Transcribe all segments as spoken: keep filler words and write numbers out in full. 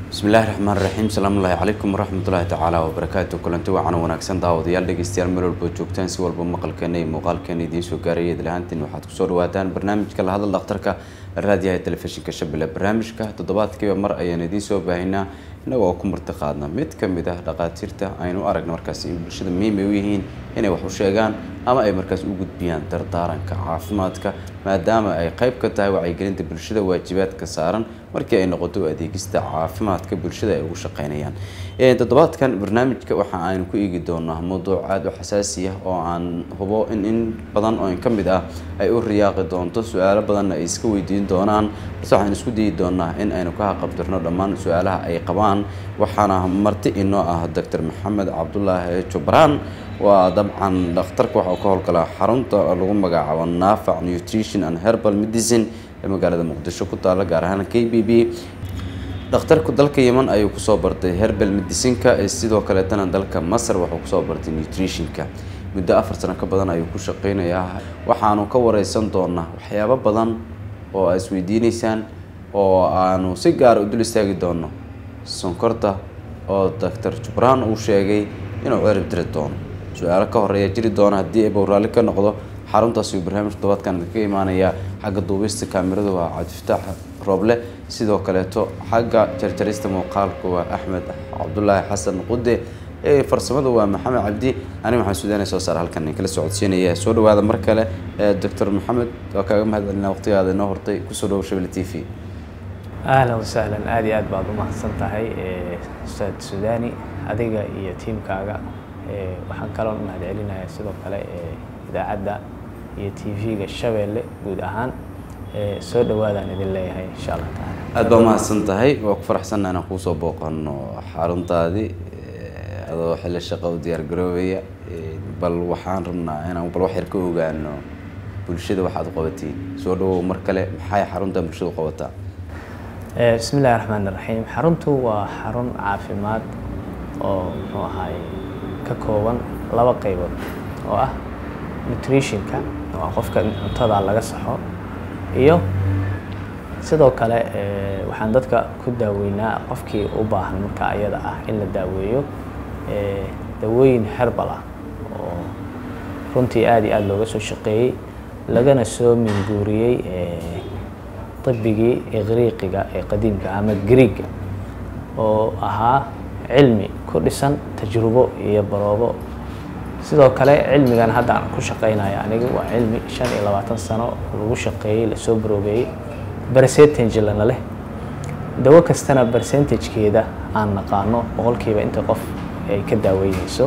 بسم الله الرحمن الرحيم السلام الله عليكم ورحمة الله تعالى وبركاته كلنتو وعنا وناكسن داوديال dhageystayaal meel walba joogtaan si walba maqalkeena iyo muuqaalkeena idiin soo gaarayay ilaantiin waxaad ku soo dhawaataan barnaamijka la hadal dhakhtarka raadiyaha telefishinka Shabeelle barnaamijka toddobaadkiiba mar ayaan idiin soo baahinaa inagoo ku martiqaadna mid ka mid ah dhaqaatiirta aynu aragno markaas in bulshada muhiim u yihiin inay wax u sheegaan ama ay markaas u gudbiyaan dardaaranka caafimaadka maadaama ay qayb ka tahay wacyigelinta bulshada waajibaadka saaran markii ay noqoto adeegista caafimaadka bulshada ay ugu shaqeynayaan ee toddobaadkan barnaamijka waxa aan ku eegi doonaa mowduuc aad u xasaasi ah oo aan hubo in in badan oo in kamid ah ay u riyaaqi doonto su'aalo badan ay iska weydiin doonaan balse waxaan isku dayi doonaa in aynu ka qabtirno dhammaan su'aalaha ay qabaan waxaana marti inoo ah Doctor Maxamed Cabdullaahi Jubraan waa dabcan dhakhtarka waxa uu ka howlgalaa xarunta lagu magacaabo Naafac Nutrition and Herbal Medicine ee magaalada Muqdisho ku taala gaar ahaan K B B dhakhtarku dalka Yemen ayuu ku soo bartay herbal medicine-ka ee sidoo kale tan dalka Masar waxa uu ku soo bartay nutrition-ka muddo afar sano ka badan ayuu ku shaqeynayaa waxaanu ka wareysan doonaa waxyaabo badan oo ay isweydiinaysaan oo aanu si gaar ah u dul istaagi doono sonkorta oo Doctor Jubraan uu sheegay inuu cirib tiri doono su'aalo ka horeeya jiri doona haddii ay bawraali ka noqdo xaruntaasi uu barnaamij toddobaadkan ka imaanaya xagga duubista kaamirada waa Cabdifataax Rooble sidoo kale to xagga jarjarista muuqaalka waa Axmed Cabdullaahi Xasan Qude ee farsamada waa Maxamed Cabdi ani waxaan suudaanay soo saar halkan in kala socodsiinaya soo dhawaada mar kale Doctor Maxamed waa kaaga mahadcelinaa waqtigaada inoo hortay ku soo dhaw Shabeelle T V أهلا وسهلا آدي آد بعض ما حصلت هاي أستاذ سوداني هذيك هي تيم كاغا وحن كلام ما هذا علينا سيدو كلا إذا عدا هي تي في الشبيلة بود أهان سود وهذا ندل الله هاي إن شاء الله تعالى أدبا ما حصلت هاي وكفر حسنا أنا خوصو بوق إنه حارم تادي هذا حل الشقة وديار قروية بل وحان رمنا أنا بل وحير كوجا إنه بالشدة واحد قوتي سودو مركلة حي حارم تام بالشدة قوتها بسم الله الرحمن الرحيم حرمته وحرم عافيمات oo muxuu ahay ka kooban laba qaybood oo ah nutrition-ka oo qofka cuntada laga saxo iyo sidoo kale ee waxaan dadka ku daaweynaa qofkii u baahan marka ayada ah in la daaweeyo ee dawooyin herbal ah oo runtii aad iyo aad looga soo shaqeeyay lagana soo minguuriyay ee طبيعي إغريقيا قديم كعامة غريق أو أها علمي كردستان تجربة يبرابو سيدا كله علمي كان هذا كل شقينا يعني وعلمي شان إلى وقت سنة وشقي لسوبروبي برسنتج لنا له دوا كستنا برسنتج كده عن نقانو بقول كيف أنت قف كداوي يسو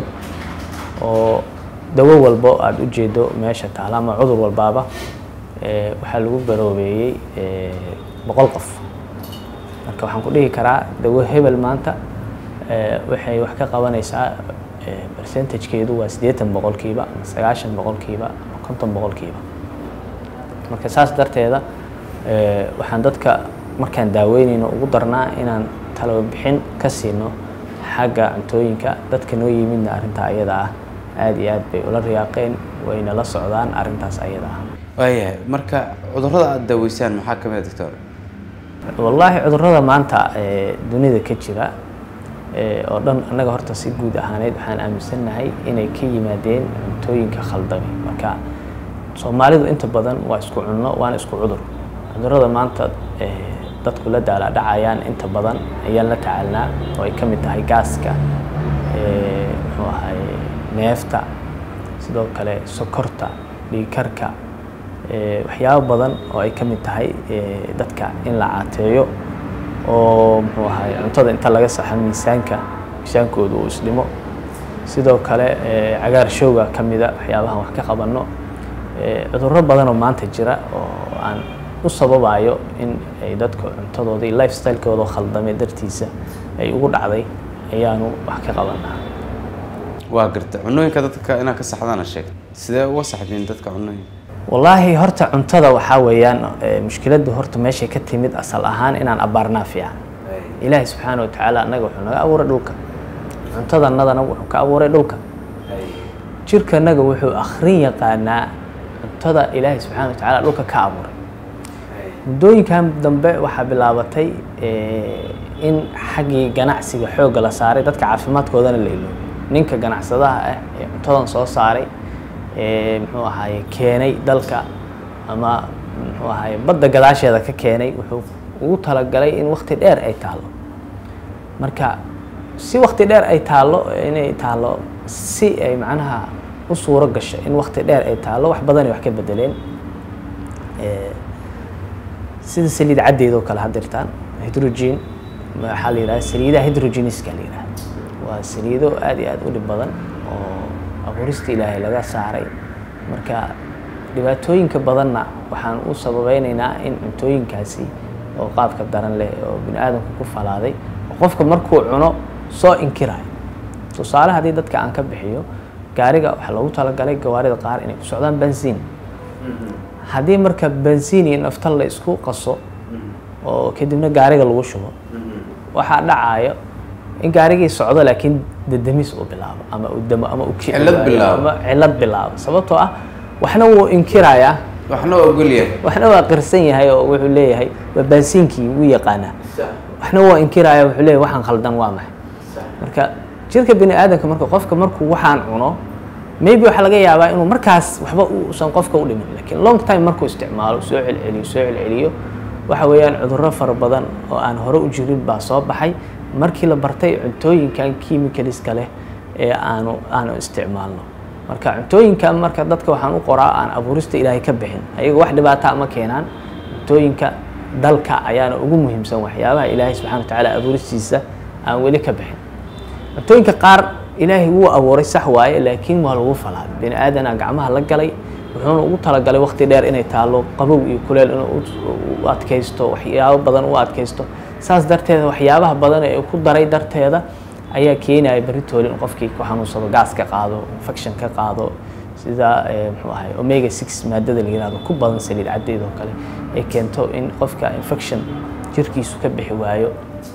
أو دوا والبو أدوجيدو ماشى تعلم عذر والبابا waxaa lagu baroobeeyay boqol qof marka waxaan ku dhigi karaa dawo hebel maanta waxay wax ka qabanaysaa percentage-keedu waa siddeetan boqolkiiba sagaashan boqolkiiba konton boqolkiiba marka saas darteeda waxaan dadka markaan daaweynayno ugu darnaa inaan talo bixin ka siino xagga cuntooyinka dadka noo yimidna arrinta ayada ah aad iyo aad bay ula riyaaqeen wayna la socdaan arrintaas ayada ah waayahay marka cudurrada aad daaweysaan maxaa ka mid ah doctor wallahi cudurrada maanta ee dunida ka jira ee oo dhan anaga horta si guud ahaaneed waxaan aaminsanahay inay ka yimaadeen cuntooyinka khaldamay marka Soomaalidu inta badan waa isku cunno waan isku cudur cudurrada maanta ee dadku la daala dhacayaan inta badan ayaan la tacaalnaa oo ay ka mid tahay gaaska ee muxuu ahay neefta sidoo kale sokorta dhiigkarka waxyaabo badan oo ay ka mid tahay dadka in la caateeyo oo muxuu ahay cuntada inta laga saxo miisaanka miisaankooda uu isdhimo sidoo kale cagaar showga kamida waxyaabaha wax ka qabano cudurro badan oo maanta jira oo aan u sababayo in ay dadka cuntadooda iyo lifestyle-kooda khaldamay dartiisa ay ugu dhacday ayaanu wax ka qabanaa waa garta cunooyinka dadka inaa ka saxdana sheeg sidee uga saxdeen dadka cunooyinka والله هرت عنتدا وحاويان مشكلة هرت ماشي كتيمد أصل أهان إن أنا أبارنا فيها إله سبحانه وتعالى نجوا حنا أور دولك عنتدا النذا نجوا كأور دولك شركة نجوا وحو آخرين قانا عنتدا إله سبحانه وتعالى دولك كأور دوين كان دنبع وحبلابتي in xaggii ganacsiga xoogga la saaray dadka caafimaadkoodana la iloobo ninka ganacsadaha ah ee cuntadan soo saaray ee muxuu ahaay keenay dalka ama muxuu ahaay badda gadaasheeda ka keenay wuxuu ugu talagalay in waqti dheer ay taalo marka si waqti dheer ay taalo inay taalo si ay macnaha u suuro gasho in waqti dheer ay taalo wax badan ay wax ka bedeleen ee sida saliid caddeed oo kale hadirtaan hydrogen waxaa la yiraahdaa saliidaha hydrogeniska la yiraahdaa waa saliido aad iyo aad u dhib badan oo abuurista ilaahay laga saaray marka dhibaatooyinka badanna waxaan u sababeynaynaa in cuntooyinkaasi oo qaabka daran leh oo bini aadamku ku falaaday qofka markuu cuno soo inkirayo tusaale haddii dadka aan ka bixiyo gaariga waxaa loogu talagalay gawaarida qaar inay ku socdaan bensiin haddii marka bensiin iyo nafta la isku qaso oo kadibna gaariga lagu shubo waxaa dhacayo in gaarigii socdo laakiin dadamis uu bilaabo ama uu damo ama uu cilad bilaabo ama cilad bilaabo sababtoo ah waxna wuu inkirayaa waxna waa ogol yahay waxna waa qirsan yahay oo wuxuu leeyahay waa bensiinkii uu yaqaana waxna waa inkirayaa wuxuu leeyahay waxaan khaldan waa maxay marka jirka bini aadamka marka qofka markuu waxaan cuno maybe waxa laga yaabaa inuu markaas waxba uusan qofka u dhimin laakiin long time markuu isticmaalo soo celceliyo soo celceliyo waxa weeyaan cudurro fara badan oo aan hore u jirin baa soo baxay markii la bartay cuntooyinkan chemicalska leh ee aanu aanu isticmaalno marka cuntooyinka marka dadka waxaan u qoraa aan abuurista ilaahay ka bixin ayaga wax dhibaato ama keenaan cuntooyinka dalka ayaana ugu muhiimsan waxyaabaha ilaahay subxaanahu wa tacaala abuuristiisa aan weli ka bixin cuntooyinka qaar ilaahay wuu abuuray sax waaye laakiin waa lagu falaa bini aadana gacmaha la galay wuxuuna ugu talagalay waqti dheer inay taalo qabow iyo kuleel inuu u adkaysto waxyaabo badan u adkaysto saas darteeda waxyaabaha badan ee ku daray darteeda ayaa keenaya beritoole in qofkii ku xanuunsado gaas ka qaado infection ka qaado sida muxuu ahay omega six maadada la yiraahdo ku badan saliid caddeed oo kale ay keento in qofka infection jirkiisu ka bixi waayo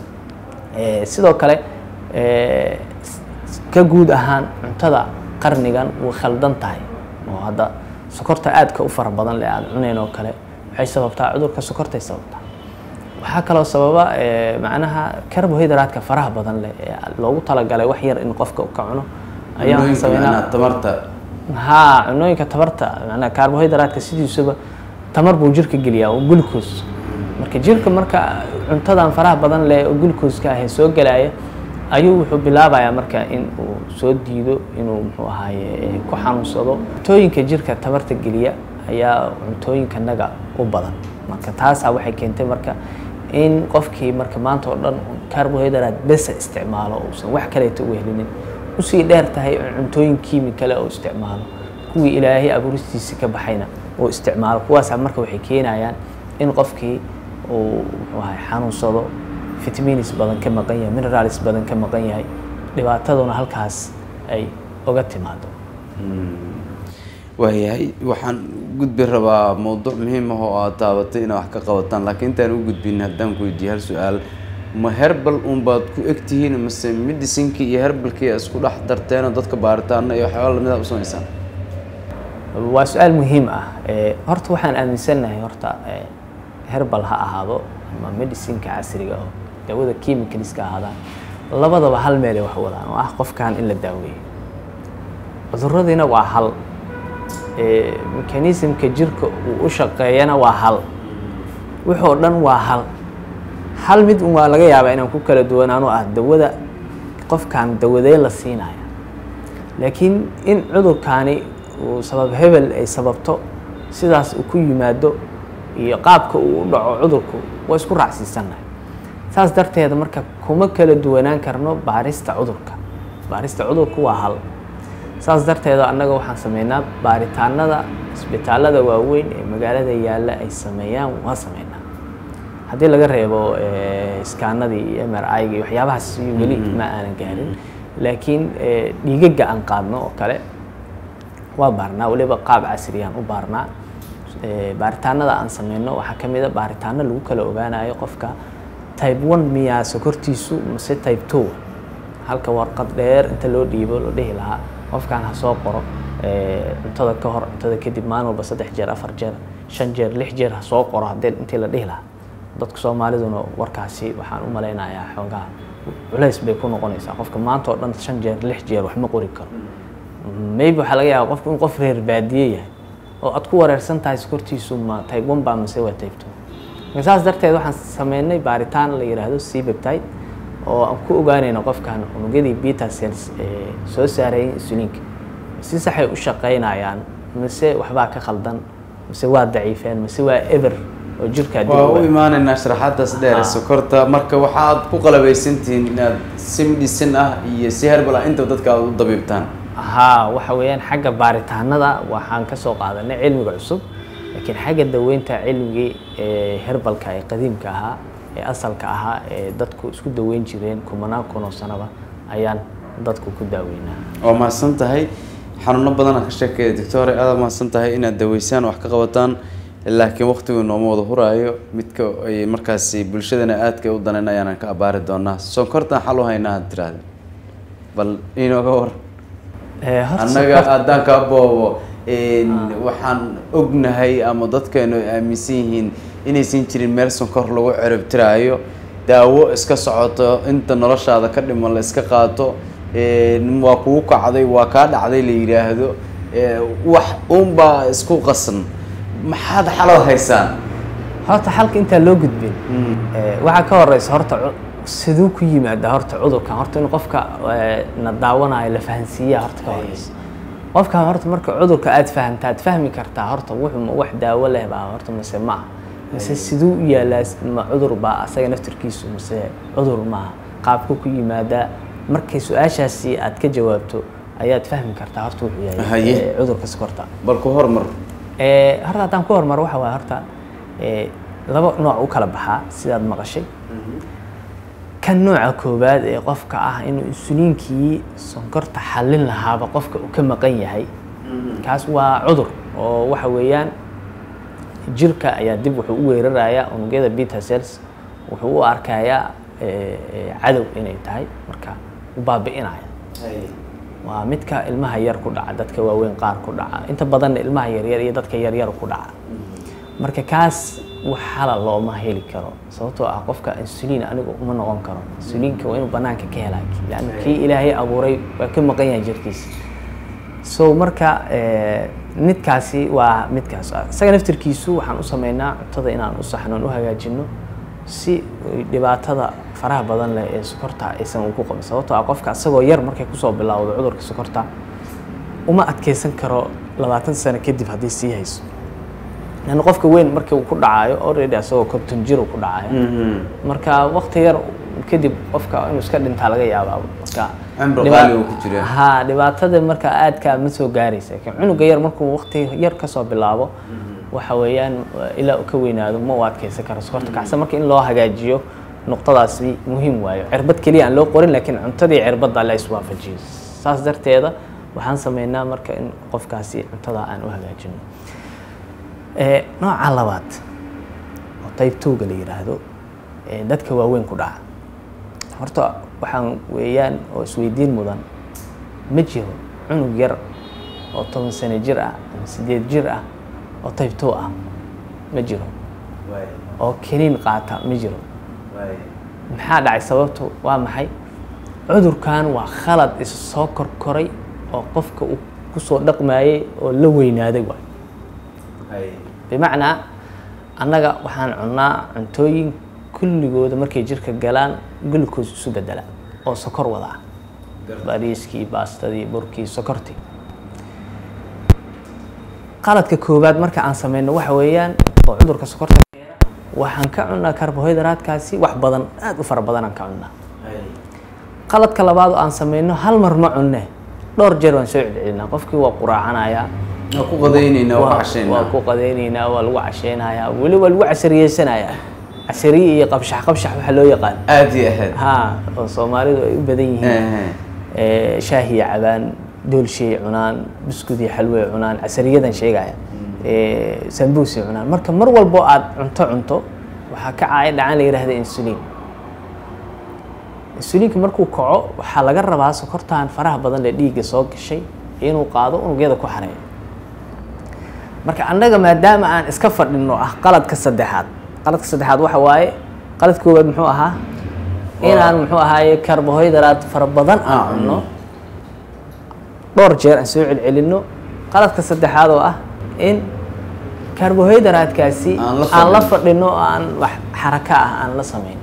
ee sidoo kale ee ka guud ahaan cuntada qarnigan way khaldan tahay oo hadda sokorta aadka u fara badan leh aad cuneen oo kale waxay sababtaa cudurka sokortay sababtaa waxaa kaloo sababa ee macnaha carbohydrate-ka faraha badan leh ee loogu talagalay wax yar in qofka ka cuno ayaa sameynaa tamarta ha cunooyinka tamarta macnaha carbohydrate-ka sidiisaba tamar buu jirka geliyaa oo glucose marka jirka marka cuntadan faraha badan leh oo glucose-ka ah soo galaya ayuu wuxuu bilaabayaa marka in uu soo diido inuu muxuu ahaaye ku xanuunsado cuntooyinka jirka tamarta geliya ayaa cuntooyinka naga u badan marka taasa waxay keentay marka in qofkii marka maanta oo dhan carbohydrate bes isticmaalo uusan wax kale u wehelinin usii dheer tahay cuntooyin kiimikale oo isticmaalo kuwii ilaahay abuuristiisa ka baxayna oo isticmaalo kuwaas marka waxay keenayaan in qofkii uu muxuu ahaaye xanuunsado vitamins badan ka maqan yahay minerals badan ka maqan yahay dhibaataduna halkaas ay uga timaado waayahay waxaan gudbi rabaa mowduuc muhiim ah oo aad taabatay inaad wax ka qabataan laakiin intaan u gudbin haddaan ku weydiiyo hal su-aal ma herbal un baad ku egtihiin mase medicinkii iyo herbalkii isku dhex darteenoo dadka baaritaana iyo waxyaaba lamid ah u samaysaan waa su-aal muhiim ah horta waxaan aaminsanahay horta herbal ha ahaado ama medicinka casriga oo dawada chemicalska ahaadaan labadaba hal meel ay wax wadaan oo ah qofkan in la daaweeyo cudurradiina waa hal ee mechanismka jirka uu u shaqeeyana waa hal wuxuu dhan waa hal hal mid waa laga yaabaa inaan ku kala duwanaano ah dawada qofkan dawadee la siinaya laakiin in cudurkaani uu sabab hebel ay sababto sidaas uu ku yimaado iyo qaabka uu u dhaco cudurku waa isku raacsiisanahay saas darteeda marka kuma kala duwanaan karno baarista cudurka baarista cudurku waa hal saas darteeda annaga waxaan sameynaa baaritaanada isbitaalada waaweyn ee magaalada yaalla ay sameeyaan waa sameynaa haddii laga reebo iskaanadii iyo M R I-ga iyo waxyaabahaas weli ma aanan gaarin laakiin dhiigaga aan qaadno oo kale waa baarnaa waliba qaab casriyaan u baarnaa baaritaanada aan sameyno waxaa ka mid ah baaritaano lagu kala ogaanayo qofka type one miyaa sokortiisu mise type two halka warqad dheer inta loo dhiibo loo dhihi lahaa qofkan ha soo qoro cuntada ka hor cuntada kadib maalin walba saddex jeer afar jeer shan jeer lix jeer ha soo qoro haddii intii la dhihi lahaa dadka Soomaaliduna warkaasi waxaan u maleynayaa xoogaa culays bay ku noqonaysaa qofka maanta oo dhan shan jeer lix jeer wax ma qori karo maybe waxa laga yaabaa qofku in qof reer baadiye yahay oo aad ku wareersan tahay skortiisu ma type one baa mise waa type two markaas darteed waxaan sameynay baaritaan la yiraahdo C-peptide oo aan ku ogaanayno qofkan unugyadii beta cells ee soo saarayay insulinka si sax ay u shaqeynayaan mise waxba ka khaldan mise waa daciifeen mise waa ever oo jirka dib u imaanayna sharaxaadaas dheer sokorta marka waxaad ku qalabaysantiin inaad si medicine ah iyo si herbal ah inta dadka u dabiibtaan ها waxa weeyaan xagga baaritaanada waxaan ka soo qaadanay cilmiga cusub laakiin xagga daweynta cilmiga ee herbalka ee qadiimka ahaa ee asalka ahaa ee dadku isku daweyn jireen kumanaan kun oo sanaba ayaan dadku ku daaweynaa oo ma san tahay xanuuno badan ka sheekay doctor aad ma san tahay inaad daweysaan wax ka qabataan laakiin waqtigu nooma wada huraayo midka ay markaas bulshadana aadka u dananayaan ka abaari doonaa sonkorta xal u haynaa tiraahdo bal inooga war annaga haddaan ka boobo waxaan ognahay ama dadkeenu aaminsan yihiin inaysan jirin meel sonkor lagu cirib tiraayo daawo iska socoto inta noloshaada ka dhiman la iska qaato waa kugu kacday waa kaa dhacday la yiraahdo wax uunbaa isku qasan maxaad xaloo haysaan horta xalka intaa loo gudbin waxaa ka horeysa horta sidoo ku yimaada horta cudurkan horta in qofka na daawanayo la fahansiiyaa horta ka horeysa qofka horta marka cudurka aad fahantaad fahmi kartaa horta wuxuu wax daawo leh baa horta mise ma mise sidoo u yaalaas ma cudur baa asaga naftirkiisu mise cudur ma qaabku ku yimaada markay su'aashaasi aad ka jawaabto ayaad fahmi kartaa horta wuxuu yahay cudurka sokorta bal ku hormar ee horta haddaan ku hormar waxa waa horta ee laba nooc u kala baxaa sidaad maqashay kan nooca koobaad ee qofka ah inuu insuliinkii sonkorta xallin lahaaba qofka uu ka maqan yahay kaas waa cudur oo waxa weeyaan jirka ayaa dib wuxuu u weerarayaa unugyada beta cells wuxuu u arkayaa cadow inay tahay marka u baabi'inaya waa midka ilmaha yar ku dhaca dadka waaweyn qaar ku dhaca inta badan ilmaha yar yar iyo dadka yar yar ku dhaca marka kaas waxa la looma heli karo sababtoo ah qofka insulin anigu uma noqon karo insulinka waa inuu banaanka ka helaa laana kii ilaahay abuuray waa ka maqan yahay jirkiisa so marka midkaasi waa midkaas isaga naftirkiisu waxaan u sameynaa cuntada inaan u saxno u hagaajino si dhibaatada faraha badan leh ee sokorta aysan ugu qabin sababtoo ah qofka asagoo yar markay ku soo bilowdo cudurka sokorta uma adkeysan karo labaatan sano kadib haddii sii hayso لأن قفك وين مركب وكل عايو already أسوي كنت نجرو كل عايو مركا وقت ير كدي قفك إنه سكر أنت على جيا بابا مركا عمره غالي وكتير ها دبعت هذا مركا عاد كمسو جاريس لكن عنو غير مركب وقت ير كسب باللعبة وحويان إلى كوين هذا ما وقت كيس كر سكرت كعسى مركا إن الله حاجيو نقطة أساسية مهم وايو عربت كلي عن لو قرن لكن عن تدي عربت على إسوا في الجيز ساس درت هذا وحنسمينا مركا إن قف كاسي عن تدا عن وهجاجين nooca labaad oo type two ga la yiraahdo ee dadka waaweyn ku dhaca horta waxaan weeyaan oo isweydiin mudan ma jiro cunug yar oo toban sano jir ah ama sideed jir ah oo type two ah ma jiro oo kiniin qaata ma jiro maxaa dhacay sababtu waa maxay cudurkan waa khalad is soo korkoray oo qofka uu ku soo dhaqmayay oo la weynaaday waa بمعنى أننا وحنا عنا عنتوين كل جود مركي جرك جلان جلوكوز سبدلا أو سكر وضع باريسكي باستدي بركي سكرتي قالت ككوبات مركي عن سمين وحويان وعذر كسكرتي وحن كعنا كربوهيدرات كاسي وحبضن أدفر بدن كعنا قالت كلاباد عن سمينه هل مرمعنا دور جرون سعد عنا قفكي وقراعنا يا ku qadaynayna waa cashayna waa ku qadaynayna waa lagu casheynaya wali waa lagu casriyeysanaya casriye iyo qabshax qabshax waxa loo yaqaan aad iyo aad ha oo Soomaalidu ay u badan yihiin ee shaahi cabaan doolshay cunaan biskud iyo xalwo cunaan casriyadan sheegaya ee sambuusi cunaan marka mar walbo aad cunto cunto waxa ka caay dhacaan la yiraahdo insulin insulinka markuu kaco waxa laga rabaa sokortaan faraha badan ee dhiigga soo gashay inuu qaado unugyada ku xareeyo marka annaga maadaama aan iska fadhino ah qaladka saddexaad qaladka saddexaad waxa waaye qaladka koowaad muxuu ahaa inaan muxuu ahaaye karbohaydraad fara badan aan cunno dhowr jeer aan soo celcelinno qaladka saddexaad oo ah in karbohaydraadkaasi aan la fadhino aan wax xaraka ah aan la samayn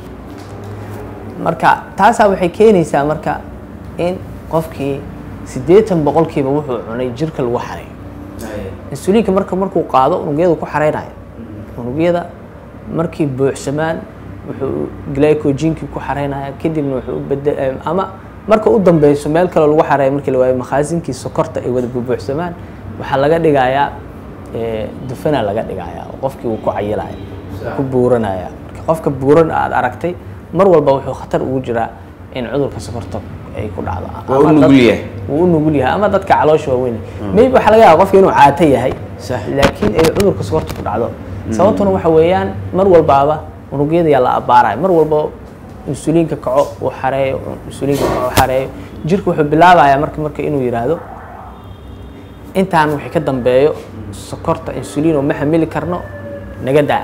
marka taasaa waxay keenaysaa marka in qofkii siddeetan boqolkiiba wuxuu cunay jirka lagu xareeyo insuliinka marka markuu qaado unugyada ku xareynayo unugyada markii buuxsamaan wuxuu glycogenki ku xareynaya kadibna wuxuu bedel ama marka u dambeyso meel kale lagu xareeyo markii la waayo makhaasinkii sokorta ay wada buuxsamaan waxaa laga dhigayaa dufana laga dhigayaa oo qofkii uu ku cayilaya ku buuranaya marka qofka buuran aad aragtay mar walba wuxuu khatar ugu jiraa in cudurka sokorta ay ku dhacdo waa u nugul yahay wuu u nugul yahay ama dadka caloosha waaweyn maybe waxaa laga yaabaa qofka inuu caato yahay laakiin ay cudurka sokorta ku dhacdo sababtuna waxa weeyaan mar walbaaba unugyada yaa la abaaraya mar walba insuliinka kaco uu xareeyo insuliinka kaco xareeyo jirka wuxuu bilaabayaa marka marka inuu yiraahdo intaan wixii ka dambeeyo sokorta insuliin oo ma xamili karno naga daa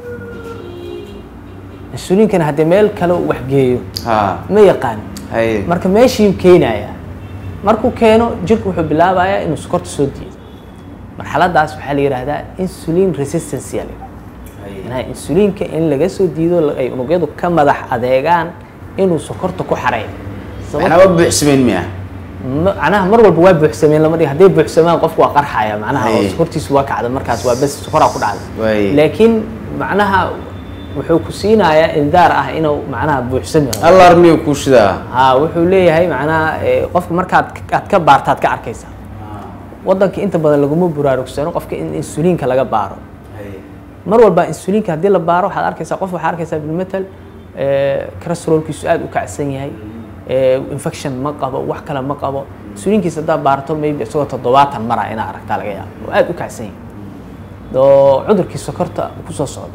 insuliinkana haddii meel kale wax geeyo ma yaqaan marka meeshii keenaya markuu keeno jirku wuxuu bilaabayaa inuu sokorta soo diido marxaladaas waxaa la yiraahdaa insulin resistance yale inaa insuliinka in laga soo diido ay unugyadu ka madax adeegaan inuu sokorta ku xareeyo macnaha waa buuxsameen miya macnaha mar walba waa buuxsameen lama dhigo hadday buuxsamaan qofku waa qarxaya macnaha oo sokortiisu waa kacda markaas waa bas sokoraa ku dhacda laakiin macnaha wuxuu ku siinayaa indaar ah inuu macnaha buuxsami alarmiyo ku shidaa ha wuxuu leeyahay macnaha qofka markaad aad ka baartaad ka arkaysaa waddanka inta badan laguma buraarugsano qofka in insuliinka laga baaro mar walba insuliinka haddii la baaro waxaad arkaysaa qof waxaa arkaysaa bilmetal cholesterolkiisu aad u kacsan yahay infection ma qabo wax kale ma qabo insuliinkiisa haddaa baarto maybe isagoo toddobaatan mara inaa aragtaa laga yaabo oo aad u kacsan yahay oo cudurkii sokorta kusoo socdo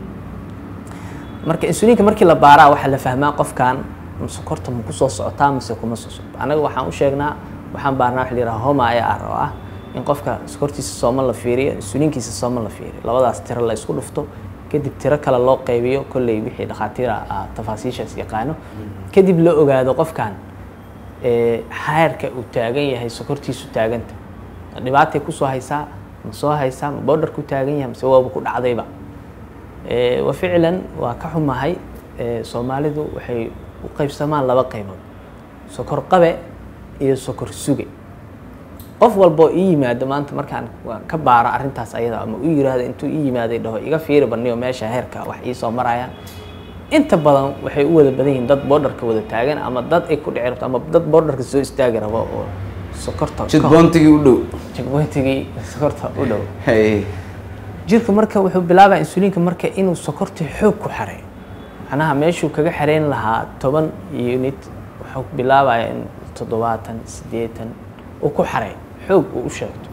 marka insuliinka markii la baaraa waxaa la fahmaa qofkan sokorta ma kusoo socotaa mise kuma soo socoto anaga waxaan u sheegnaa waxaan baarnaa waxa la yidhaha homa I R oo ah in qofka sokortiisa sooma la fiiriyo insuliinkiisa sooma la fiiriyo labadaas tiro la isku dhufto kadib tiro kale loo qaybiyo kolley wixii dhakhaatiira tafaasiishaas yaqaano kadib la ogaado qofkan xaarka uu taagan yahay sokortiisu taaganta dhibaatay kusoo haysaa ma soo haysaa ma borderku taagan yahay mise waaba ku dhacdayba wa ficlan waa ka xumahay soomaalidu waxay u qaybsamaan laba qaybood sokor qabe iyo sokor suge qof walbo ii yimaado maanta markaan ka baaro arrintaas ayada ama u yiraahdo intuu ii yimaaday dhaho iga fiiri baniyo meesha heerka wax ii soo marayaan inta badan waxay u wada badan yihiin dad borderka wada taagan ama dad ay ku dhici rabto ama dad borderka soo istaagi rabo oo sokorta checkpointigii u dhow checkpointigii sokorta u dhow jirka marka wuxuu bilaabaa insuliinka marka inuu sokorta xoog ku xareeyo macnaha meeshuu kaga xareyn lahaa toban unit wuxuu bilaabayaa in toddobaatan siddeetan uu ku xareeyo xoog uu u sheegto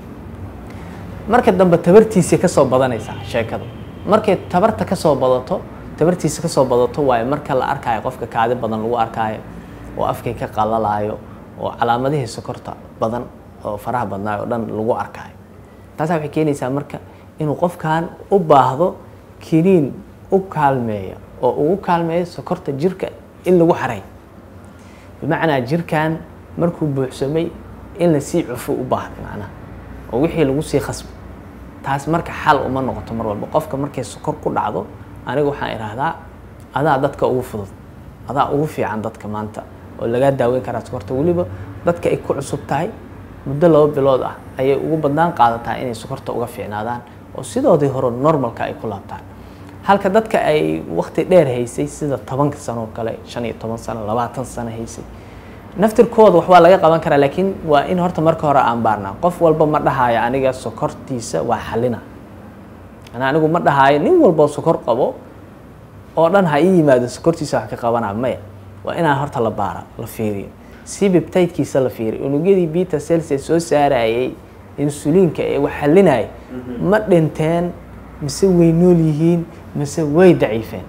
marka dambe tabartiisa ka soo badanaysaa sheekadu markay tabarta ka soo badato tabartiisa ka soo badato waayo marka la arkaayo qofka kaadi badan lagu arkaayo oo afkay ka qalalaayo oo calaamadihii sokorta badan oo faraha badnaayo oo dhan lagu arkaayo taasaa waxay keenaysaa marka inuu qofkan u baahdo kiniin u kaalmeeyo oo ugu kaalmeeyo sokorta jirka in lagu xareeyo bimacnaa jirkan markuu buuxsamay in la sii cufo u baahdo macnaha oo wixii lagu sii khasbo taas marka xal uma noqoto mar walba qofka markay sokor ku dhacdo aniga waxaan idhaahdaa adaa dadka ugu fudud adaa ugu fiican dadka maanta oo laga daaweyn karaa sokorta weliba dadka ay ku cusub tahay muddo laba bilood ah ayay ugu badnaan qaadataa inay sokorta uga fiicnaadaan oo sidoodii hore normalka ay ku laabtaan halka dadka ay waqti dheer haysay sida tobanka sano oo kale shan iyo toban sano labaatan sano haysay naftirkooda wax waa laga qaban karaa laakiin waa in horta marka hore aan baarnaa qof walba ma dhahaayo aniga sokortiisa waa xalina ana anigu ma dhahaayo nin walba sokor qabo oo dhan ha ii yimaado sokortiisa wax ka qabanaa maya waa inaan horta la baara la fiiriyo si peptide-kiisa la fiiriyo unugyadii beta cells ee soo saarayay insuliinka ee wax xalinaya ma dhinteen mise way nool yihiin mise way daciifeen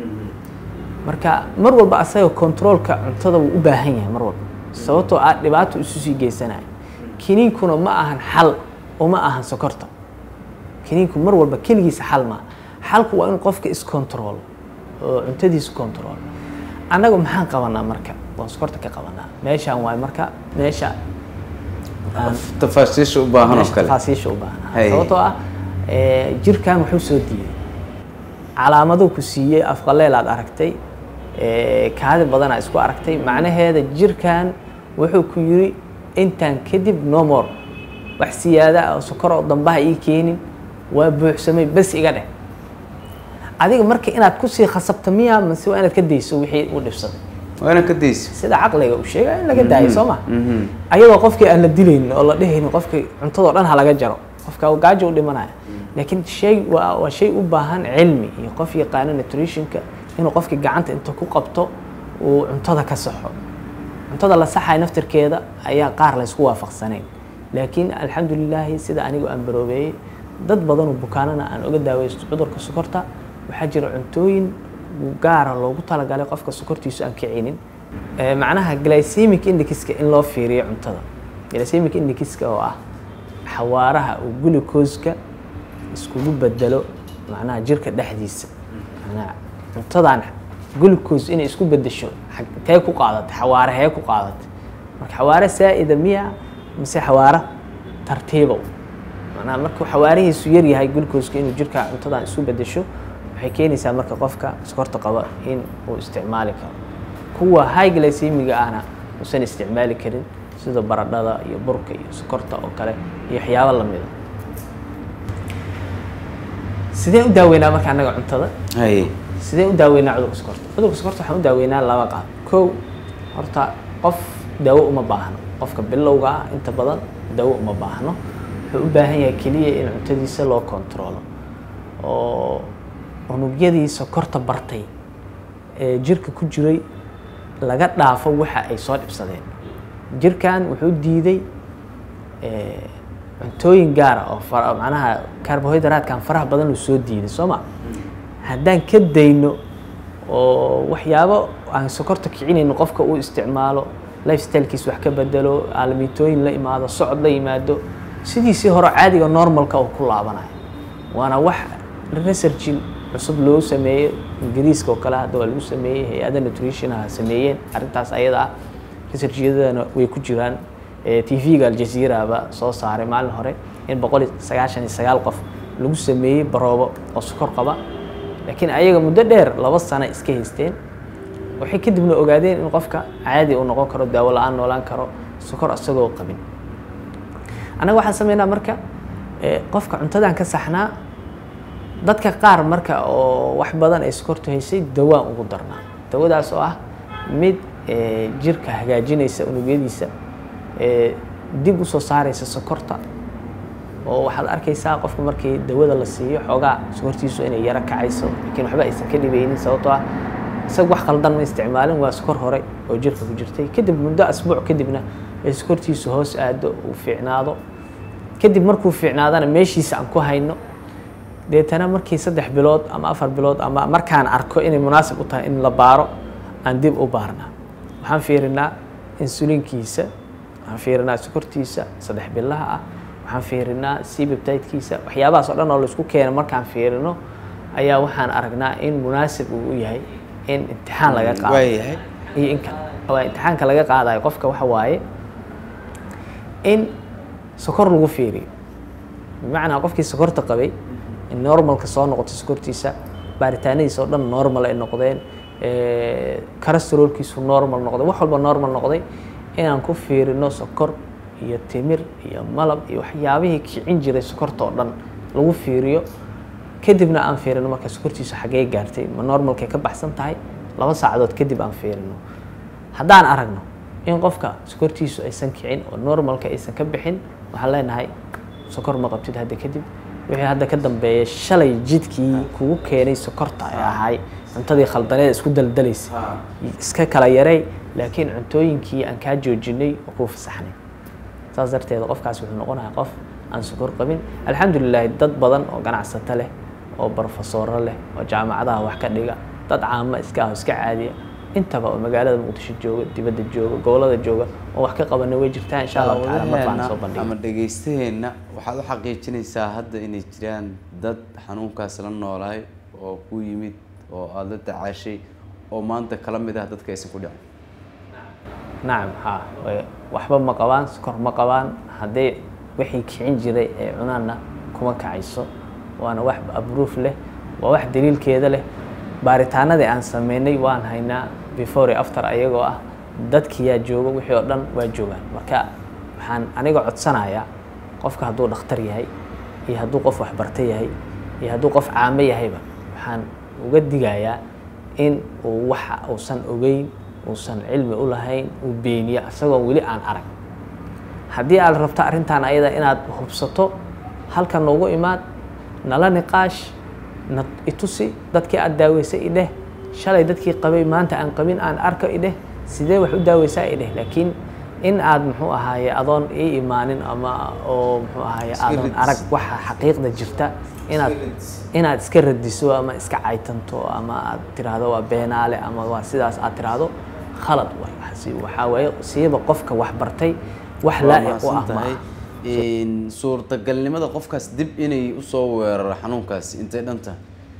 marka mar walba asaga controlka cuntada wuu u baahan yahay mar walba sababtoo ah dhibaato isu sii geysanayo kiniinkuna ma ahan xal uma ahan sokorta kiniinku mar walba keligiisa xal ma xalku waa in qofka is control oo cuntadiisa control anagu maxaan qabanaa marka oo sokorta ka qabanaa meeshaan waa marka meesha tafaasiisha u baahan oo kale tafaasiisha u baahan sababtoo ah ee jirkaan wuxuu soo diiday calaamado ku siiyay afqaleel aad aragtay ee kaadi badan aad isku aragtay macnaheeda jirkaan wuxuu ku yiri intaan kadib no more wax siyaada oo sokor oo dambaha ii keenin waa buuxsamay bas iga dheh adiga marka inaad ku sii khasabto miya mise waa inaad ka dayso wixii uu dhibsaday waa inaad ka dayso sida caqliga uu sheegay in laga daayo Soomaa ayadoo qofkii aan la dilayn oo la dhahayn qofkii cuntada dhan ha laga jaro qofka uu gaajo u dhimanaya laakiin shay waa shay u baahan cilmi iyo qof yaqaan nutritionka inuu qofkii gacanta inta ku qabto uu cuntada ka saxo cuntada la saxay naftirkeeda ayaa qaar la isku waafaqsanay laakiin alxamdulillah sida anigu aan baroobay dad badan oo bukaanana aan uga daawaysto cudurka sokorta waxaa jira cuntooyin gaar ah loogu talagalay qofka sokortiisu aan kicinin ee macnaha glycemic index-ka in loo fiiriyo cuntada glycemic index-ka oo ah xawaaraha uu glucose-ka iskugu bedelo macnaha jirka dhexdiisa macnaha cuntadan glucose inay isku bedesho tay ku qaadato xawaaraha ku qaadato marka xawaare saa'ida miya mise xawaara tartiibo macnaha marka xawaarihiisu yar yahay glucose-ka inuu jirka cuntadan isku bedesho waxay keenaysaa marka qofka sokorta qaba in uu isticmaali karo kuwa high glycemic ahna uusan isticmaali karin sida baradhada iyo burka iyo sokorta oo kale iyo waxyaabo la mid ah sidee u daaweynaa marka anaga cuntada hay sidee u daaweynaa cudurka sokorta cudurka sokorta waxaan u daaweynaa laba qaab kow horta qof daawo uma baahno qofka bilowga ah inta badan daawo uma baahno wuxuu u baahan yahay kaliya in cuntadiisa loo controlo oo unugyadii sokorta bartay ee jirka ku jiray laga dhaafo waxa ay soo dhibsadeen jirkan wuxuu diiday ee cuntooyin gaar ah oo macnaha carbohydrate-kan faraha badan uu soo diiday Soomaa haddaan ka dayno oo waxyaabo aan sokorta kicinayno qofka uu isticmaalo lifestyle-kiisa wax ka bedelo aalamiitooyin la imaado socod la yimaado sidiisii hore caadiga normalka uu ku laabanayo waana wax research cusub loo sameeyay ingiriiska oo kale hadda lagu sameeyay hay'adda nutrition ah sameeyeen arintaas ayada ah research-yadana way ku jiraan ee T V-ga Al Jazeera ba soo saaray maalin hore in boqol iyo sagaashan iyo sagaal qof lagu sameeyay baroobo oo sokor qaba laakiin ayaga muddo dheer laba sano iska haysteen waxay kadibna ogaadeen in qofka caadi uu noqon karo daawo la'aan noolaan karo sokor asagoo qabin anaga waxaan sameynaa marka ee qofka cuntadan ka saxnaa dadka qaar marka oo wax badan ay sokortu haysay dawaan ugu darnaa dawadaas oo ah mid ee jirka hagaajinaysa unugyadiisa ee dib u soo saaraysa sokorta oo waxaad arkaysaa qofka markii dawada la siiyo xogaa sokortiisu inay yara kacayso laakiin waxba aysan ka dhibaynin sababtoo ah isaga wax qaldan ma isticmaalin waa sokor hore oo jirka ku jirtay kadib muddo asbuuc kadibna ay sokortiisu hoos aado uu fiicnaado kadib markuu fiicnaadana meeshiisa aan ku hayno deetana markii saddex bilood ama afar bilood ama markaan arko inay munaasib u tahay in la baaro aan dib u baarnaa waxaan fiirinaa insulinkiisa waxaan fiirinaa sokortiisa saddex bilaha ah waxaan fiirinaa C-peptide-kiisa waxyaabahaas oo dhan oo la isku keeno markaan fiirino ayaa waxaan aragnaa in munaasib uu yahay in imtixaan laga qaado iyo in kale waa imtixaanka laga qaadayo qofka waxa waaye in sokor lagu fiiriyo bimacnaa qofkii sokorta qabay in normalka soo noqoto sokortiisa baaritaanadiisa oo dhan normal ay noqdeen ee cholesterolkiisu normal noqday wax walba normal noqday inaan ku fiirino sokor iyo timir iyo malab iyo waxyaabihii kicin jiray sokorta oo dhan lagu fiiriyo kadibna aan fiirino marka sokortiisu xagee gaartay ma normalka ka baxsan tahay laba saacadood kadib aan fiirino haddaan aragno in qofka sokortiisu aysan kicin oo normalka aysan ka bixin waxaan leenahay sokor ma qabtid hadda kadib wixii hadda ka dambeeyay shalay jidkii kugu keenay sokorta ay ahay cuntadii khaldaneed isku daldalaysay iska kala yaray laakiin cuntooyinkii aan ka joojinay oo ku fasaxnay taas darteed qofkaas wuxuu noqonayaa qof aan sokor qabin alxamdulillah dad badan oo ganacsato leh oo professor leh oo jaamacadaha wax ka dhiga dad caamo iska ah iska caadiya intaba oo magaalada Muqdisho jooga dibadda jooga gobolada jooga oo wax ka qabanay way jirtaa insha Allah taala markaan soo bandhigo ama dhageysteena waxaad u xaqiijinaysaa hadda inay jiraan dad xanuunkaas la noolaay oo ku yimid oo aad la tacaashay oo maanta kala mid ah dadka aysan ku dhicin نعم ها waxba ma qabaan kor ma qabaan hadee wixii kicin jiray ee cunaana kuma kacayso waana wax abruuf leh waa wax daliilkeeda leh baaritaanada aan sameynay waan haynaa before after ayagoo ah dadkii yaa jooga wixii oo dhan waa joogaan marka waxaan aniga codsanayaa qofka hadduu dhakhtar yahay iyo hadduu qof wax bartay yahay iyo hadduu qof caamo yahayba waxaan uga digayaa in uu waxa uusan ogeyn uusan cilmi u lahayn uu beeniyo asagoo weli aan arag haddii aad rabto arrintan ayada inaad hubsato halkan noogu imaad nala niqaash na itusi dadkii aad daaweysay idheh shalay dadkii qabay maanta aan qabin aan arko idheh sidee wax u daaweysaa idheh laakiin in aad muxuu ahaaye adoon ii imaanin ama oo muxuu ahaaye adoon arag waxa xaqiiqda jirta inaad inaad iska radiso ama iska caytanto ama aad tiraahdo waa beenaale ama waa sidaas aad tiraahdo khalad way waxa way siiba qofka wax bartay wax laa'iq u ah in suurtagalnimada qofkaas dib inay u soo weeraro xanuunkaas intay dhanta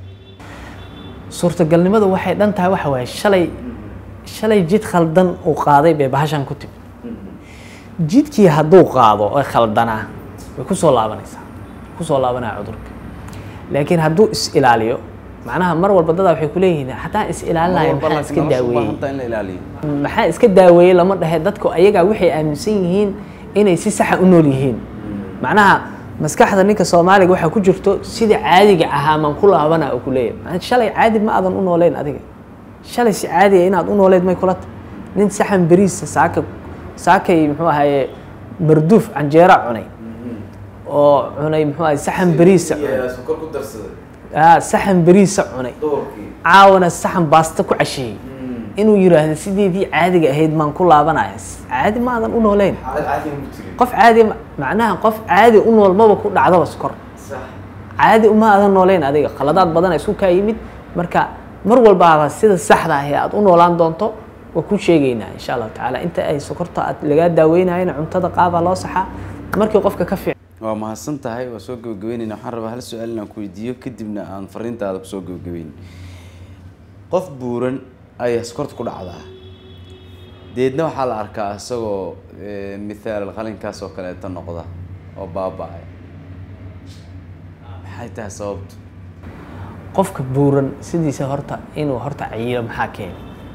suurtagalnimada waxay dhantahay waxa way shalay shalay jid khaldan uu qaaday bay bahashan ku tib jidkii hadduu qaado oo khaldanaa way ku soo laabanaysaa ku soo laabanaa cudurka laakiin hadduu is ilaaliyo macnaha mar walba dad waxay ku leeyihiin hataa is ilaalinayo maxaa iska daaweeyay maxaa iska daaweeyay lama dhahay dadku ayaga waxay aaminsan yihiin inay si sax ah u nool yihiin macnaha maskaxda ninka Soomaaliga waxa ku jirto sida caadiga ahaa man ku laabana oo ku leeyahay shalay caadi ma adan u nooleen adiga shalay si caadi ah inaad u nooleed may kula nin saxan bariis saaka saakay muxuu ahaye marduuf canjeera cunay oo cunay muxuu ahaye saxan bariis sokor ku darsaday ah saxan bariis cunay caawana saxan baasta ku cashay inuu yiraahdo sideedii caadiga ahayd maan ku laabanayo caadi ma adan u nooleen qof caadi macnaha qof caadi u nool maba ku dhacdo sokor sax caadi uma adan nooleen adiga khaladaad badan isku ka yimid marka mar walba sida saxda ah aad u noolaan doonto waa ku sheegaynaa insha Allah taala inta ay sokorta aad laga daaweynayna cuntada qaaba loo saxa markii qofka ka fiican waa mahadsan tahay waa soo gabagabeynayna waxaan rabaa hal su'aal inaan ku weydiiyo kadibna aan fariintaada ku soo gabagabeyn qof buuran ay sokorta ku dhacdaa deedna waxaa la arkaa isagoo mithaal qalinkaas oo kale ta noqda oo baaba'ay maxay tahay sababtu qofka buuran sidiisa horta inuu horta ciiro maxaa keenay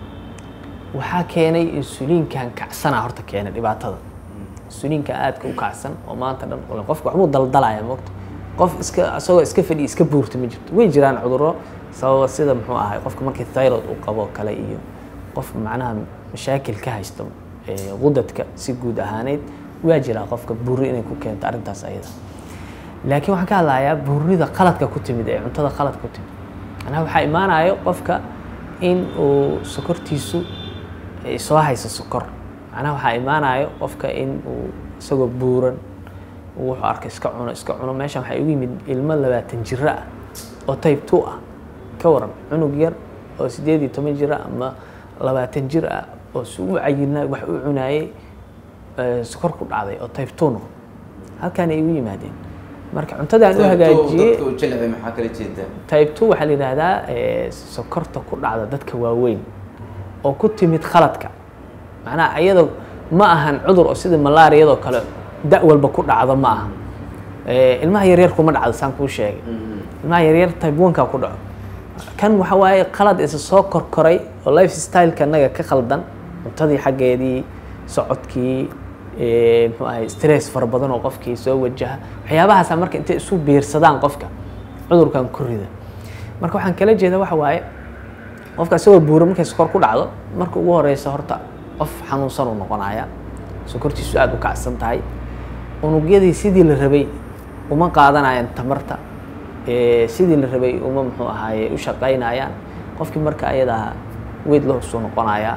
waxaa keenay insuliinkan kacsana horta keenay dhibaatada insuliinka aadka u kacsan oo maanta dhan wala qofka waxbuu daldalaya moogta qof iska asagoo iska fadhi iska buurta ma jirto way jiraan cudurro sabab sida muxuu ahay qofka markii thyroid uu qabo kale iyo qof macnaha mashaakil ka haysto ee qudadka si guud ahaaneed waa jira qofka buuri inay ku keento arintaas ayada laakiin waxaan ka hadlayaa buurida qaladka ku timid ee cuntada qalad ku timid ana waxa imaanayo qofka in uu sokortiisu ay soo hayso sokor ana waxa imaanayo qofka in uu isagoo buuran uu wuxuu arkay iska cuno iska cuno meesha waxa ugu yimid ilmo labaatan jir ah oo type two ah ka waran cunug yar oo sideed iyo toban jir ama labaatan jir ah oo suu cayinaa wax u cunaayay sokor ku dhacday oo type two halkan ay ugu yimaadeen marka cuntada aan u hagaajiyay dadka u jilcay maxaa kala jeedaa type two waxa la yiraahdaa sokorta ku dhacda dadka waaweyn oo ku timid khaladka macnaha ayada ma ahan cudur oo sida malaariyada kale da walba ku dhacdo ma aha ee ilmaha yar yar kuma dhacdo saan ku sheegay ilmaha yar yar type one ka ku dhaco kan waxa waaye qalad is soo korkoray oo lifestyle kanaga ka khaldan cuntadii xageedii socodkii ee muxuu ahay stress far badan oo qofkii soo wajaha waxyaabahaas marka inta isu biirsadaan qofka cudurkan ku rida marka waxaan kala jeedaa waxa waaye qofka soo buuro markay sokor ku dhacdo marka ugu horeysa horta qof xanuunsan uu noqonaya sokortiisu aad u kacsan tahay unugyadii sidii la rabay uma qaadanayaan tamarta ee sidii la rabay uma muxuu ahaay u shaqeynayaan qofkii marka ayada weyd loo soo noqonaya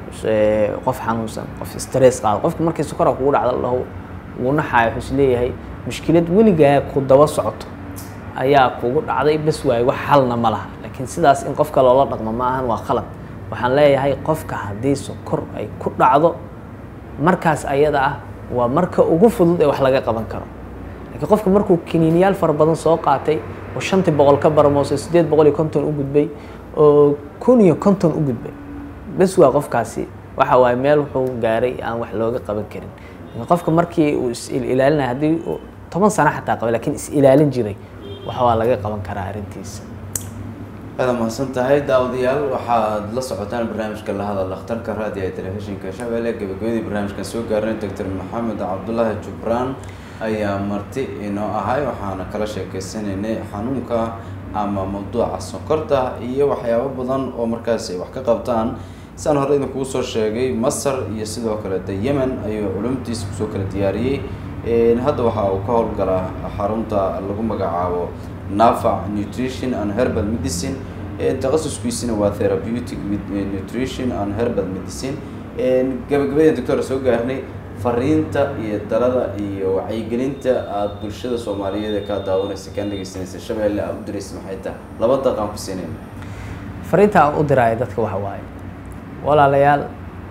ee qof xanuunsan qof stress qaado qofka markii sokor ku dhacdo lahu wuna xaay xus leeyahay mushkilad weligaa ku daba socoto ayaa kugu dhacday bas waay wax xalna ma laha laakiin sidaas in qofka loola dhaqmo ma ahan waa khalad waxaan leeyahay qofka haddii sokor ay ku dhacdo markaas ayada ah waa marka ugu fudud ee wax laga qaban karo. laakiin qofka markuu kiniiniyaal fara badan soo qaatay oo shantii boqol ka barmoosay siddeed boqol iyo konton u gudbay oo kun iyo konton u gudbay bas waa qofkaasi waxa waaye meel wuxuu gaaray aan wax looga qaban karin. qofka markii uu is ilaalinay haddii toban sano xataa qaba laakiin is ilaalin jiray waxa waa laga qaban karaa arrintiisa. هذا ما سنت هاي داوديال وحاد لصعتان برنامج كل هذا الاختر كراديو تلفزيون كشباب قبل قيدي برنامج كان سوق قارن دكتور محمد عبد الله جبران أيام مرتي إنه هاي وحنا كلا شيء كسنة إنه حنونك أما موضوع السكرة هي وحياة بدن ومركزي وحكي قبطان سنة هرين كوسو شيء مصر يسدوا كلا اليمن أيوة علومتي سوق كلا دياري إن هذا وحا وكهول قرا حرمتا اللي هم قاعوا نافع nutrition and herbal medicine التخصص كويسين هو therapeutic nutrition and herbal medicine قبل قبل الدكتور سوق قارني فرينتا يدردا وعيقلينتا البلشة الصومالية كداون السكان اللي يستنس الشباب اللي أدرس محيطها لبضة قام في السنين فرينتا أدرى دتك وحواي ولا ليال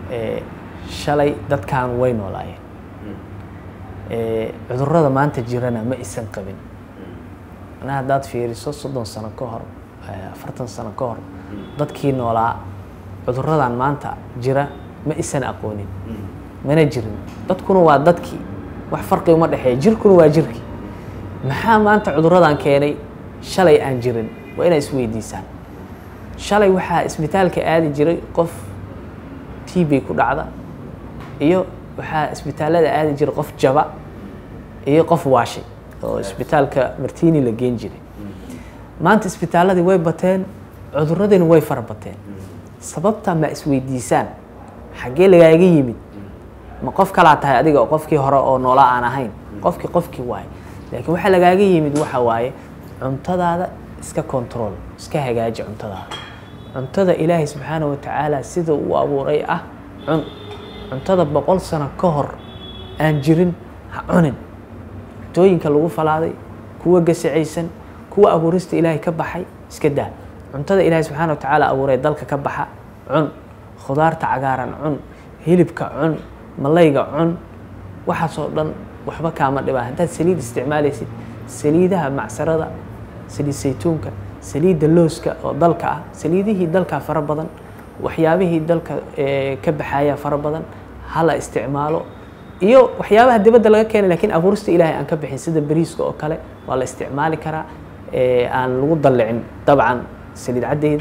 شلي دت كان وين ولا يه cudurrada maanta jirana ma isan qabin ana hadaad fiiriso soddon sano ka hor afartan sano ka hor dadkii noolaa cudurradan maanta jira ma isan aqoonin mana jirin dadkuna waa dadkii wax farqi uma dhaxeeyo jirkuna waa jirkii maxaa maanta cudurradan keenay shalay aan jirin waa inay isweydiisaan shalay waxaa isbitaalka aadi jiray qof T B ku dhacda iyo waxaa isbitaalada aadi jiray qof jaba iyo qof waashay oo isbitaalka Martini la geen jiray maanta isbitaaladii way bateen cudurradina way fara bateen sababta ma isweydiisaan xagee lagaaga yimid ma qof kala tahay adiga oo qofkii hore oo noolaa aan ahayn qofkii qofkii waay laakiin waxa lagaaga yimid waxa waaye cuntadaada iska control iska hagaaji cuntadaada cuntada Ilaahay subhanahu wa ta'ala sida uu abuuray ah cun cuntada boqol sano ka hor aan jirin ha cunin tooyinka lagu falaaday kuwa gasacaysan kuwa abuurista Ilaahay ka baxay iska daa cuntada Ilaahay subhanahu wa ta'ala abuuray dalka ka baxa cun khudaarta cagaaran cun hilibka cun malayga cun waxa soo dhan waxba kaama dhibaa haddaad saliid isticmaalaysid saliidaha macsarada saliid saytuunka saliidda looska oo dalka ah saliidihii dalka fara badan waxyaabihii dalka ka baxaya fara badan hala isticmaalo iyo waxyaabaha dibadda laga keenay laakiin abuurista Ilaahay aan ka bixin sida bariiska oo kale waa la isticmaali karaa ee aan lagu dalcin dabcan saliid cadeeyda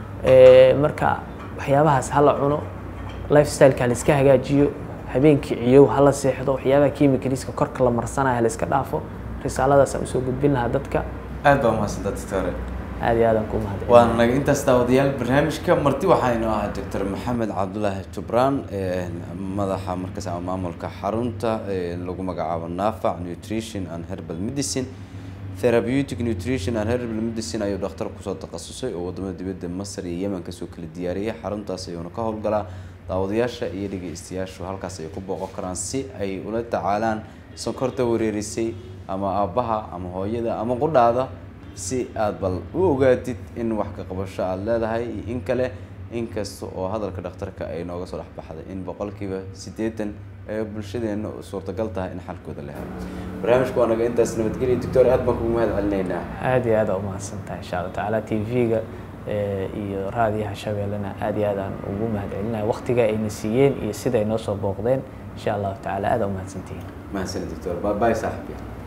ee marka waxyaabahaas hala cuno lifestyle ka la iska hagaajiyo habeenkii ciyow hala seexdo waxyaabaha kiimikaliska korka la marsanayo la iska dhaafo risaaladaas aan soo gudbin lahaa dadka aad baa mahadsantahay doctor aad iyo aad aan ku mahadcelinahay waan naga intaas daawadayaal barnaamijka marti waxaynu ahaa doctor Maxamed Cabdullaahi Jubran ee madaxa markaas ama maamulka xarunta ee lagu magacaabo Nafac Nutrition and Herbal Medicine Therapeutic Nutrition and Herbal Medicine ayuu dhakhtar ku soo takhasusay oo wadamada dibadda Masar iyo Yemen ka soo kala diyaariyay xaruntaas ayuuna ka howlgalaa daawadayaasha iyo dhageystayaashu halkaas ay ku booqan karaan si ay ula tacaalaan sonkorta wareerisay ama aabaha ama hooyada ama qudhaada si aad bal u ogaatid in wax ka qabasho aad leedahay in kale inkasta oo hadalka dhakhtarka ay nooga soo dhaxbaxday in boqolkiiba siddeetan ee bulshadeena suurtagal tahay in xalkooda la helo barnaamijku waa naga intaas nabadgelyo doctor aad baan kugu mahadcelinaynaa aad iyo aad u mahadsantahay insha Allah taala T V-ga iyo raadiyaha Shabeellana aad iyo aad aan ugu mahadcelinahay waqtiga ay nasiiyeen iyo sida ay noo soo booqdeen insha Allah taala aad u mahadsantihiin mahadsanid doctor bye bye saaxiib